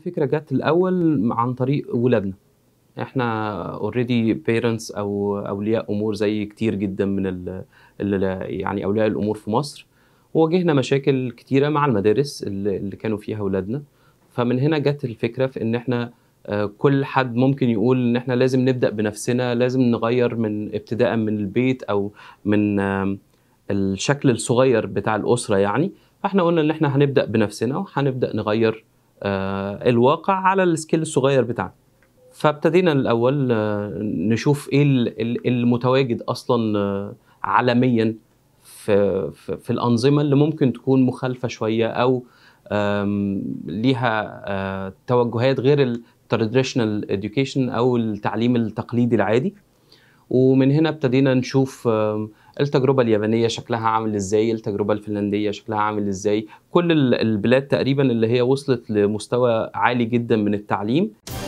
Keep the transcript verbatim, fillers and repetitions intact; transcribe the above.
الفكرة جات الأول عن طريق ولادنا. إحنا already parents أو أولياء أمور زي كتير جدًا من ال ال يعني أولياء الأمور في مصر، وواجهنا مشاكل كتيرة مع المدارس ال اللي كانوا فيها ولادنا، فمن هنا جات الفكرة في إن إحنا آآ كل حد ممكن يقول إن إحنا لازم نبدأ بنفسنا، لازم نغيّر من ابتداءً من البيت أو من آمم الشكل الصغير بتاع الأسرة يعني، فإحنا قُلنا إن إحنا هنبدأ بنفسنا وهنبدأ نغيّر آآ الواقع على الscale الصغير بتاعنا. فابتدينا الأول آه، نشوف إيه ال ال المتواجد أصلًا آه، عالميًا في في في الأنظمة اللي ممكن تكون مخالفة شوية أو آمم ليها آآ توجهات غير الtraditional education أو التعليم التقليدي العادي. ومن هنا ابتدينا نشوف آمم التجربة اليابانية شكلها عامل إزاي، التجربة الفنلندية شكلها عامل إزاي، كل ال البلاد تقريبًا اللي هي وصلت لمستوى عالي جدًا من التعليم.